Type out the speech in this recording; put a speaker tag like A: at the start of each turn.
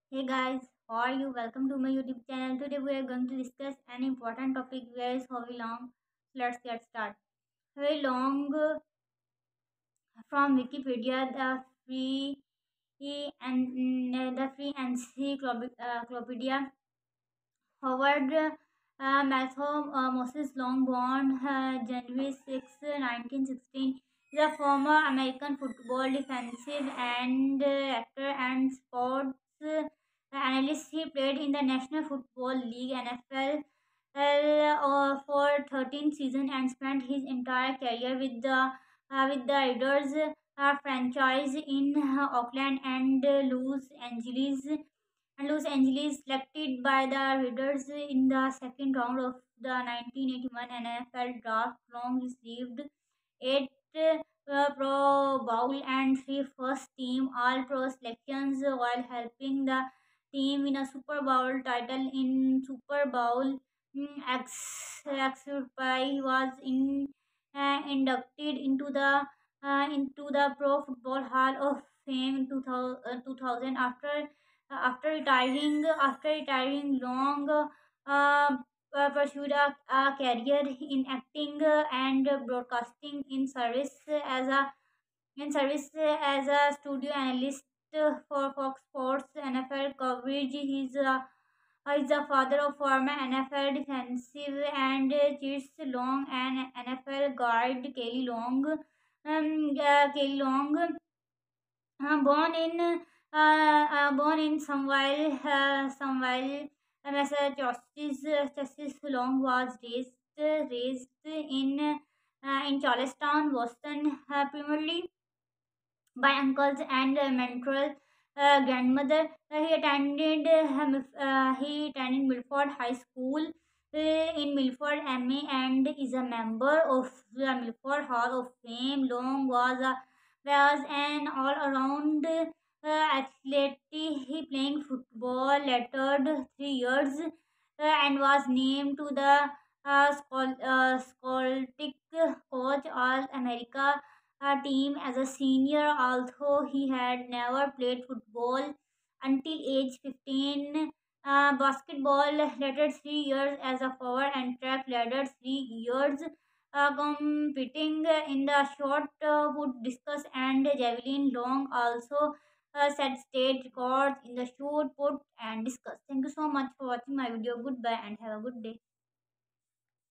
A: Hey guys, how are you? Welcome to my YouTube channel. Today we are going to discuss an important topic where is hobby long. Let's get started. Hobby long from Wikipedia, the free encyclopedia. Howard Matthew Moses Long, born January 6, 1916, is a former American football defensive and actor and sports analyst. He played in the National Football League (NFL) for 13 seasons and spent his entire career with the Raiders franchise in Oakland and Los Angeles, selected by the Raiders in the second round of the 1981 NFL Draft. Long received eight Pro Bowl and three first-team All-Pro selections while helping the team win a Super Bowl title in Super Bowl XXV. Was inducted into the Pro Football Hall of Fame in 2000 after retiring. Long pursued a career in acting and broadcasting in service as a studio analyst for Fox Sports NFL coverage. He's the father of former NFL defensive and Chiefs Long and NFL guard Kelly Long. Kelly Long, born in Somewhere, Massachusetts. Justice Long was raised in Charlestown, Boston, primarily by uncles and maternal grandmother. He attended Milford High School in Milford, MA, and is a member of the Milford Hall of Fame. Long was an all-around athlete. He playing football, lettered 3 years, and was named to the Scholastic Coach All America team as a senior, although he had never played football until age 15. Basketball later 3 years as a forward and track later 3 years. Competing in the shot put, discus, and javelin. Long also set state records in the shoot put and discus. Thank you so much for watching my video. Goodbye and have a good day.